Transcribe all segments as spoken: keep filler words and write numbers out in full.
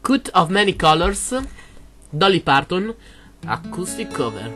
Coat of Many Colors, Dolly Parton, acoustic cover.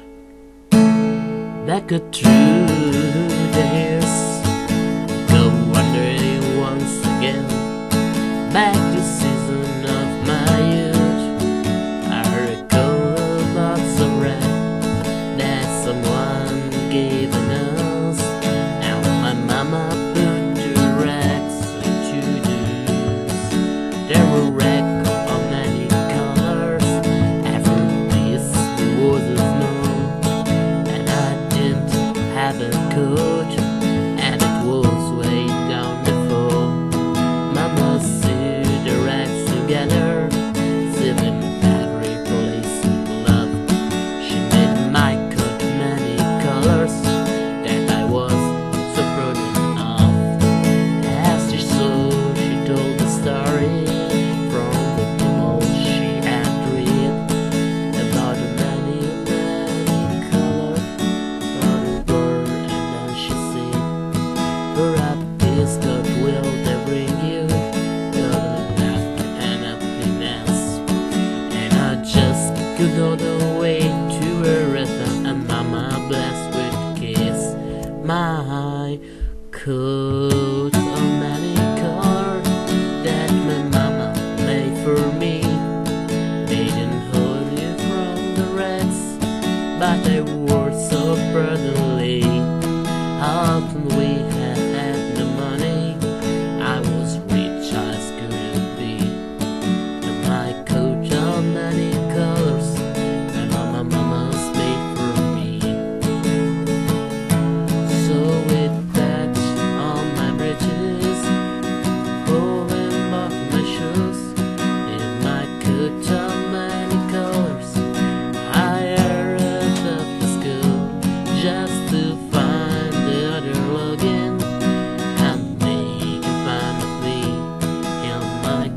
Back through the years, go wandering once again, back to season of my youth. I recall a box of red that someone gave us. Now my mama put the racks to use. There were racks of many colors. After this was a snow, and I didn't have a coat, and it was way down the floor. Mama sewed the racks together, sealing every place with love. She made my coat many colors that I was so proud of. As she sewed, she told the story from the people she had read about the many, many colors of the world. And then she said, perhaps this coat will they bring you good laughter and happiness. And I just could go the way to her rhythm, and mama blessed with kiss. My coat of many colors that my mama made for me, they didn't hold you from the racks, but they wore so proudly. How often we had had the money, I was rich as could be. And my coat of many colors that mama mama's made for me. So with that on my bridges, pulling off my shoes, in my coat of many colors, I aired up the school just to find the other login and make fun of me in my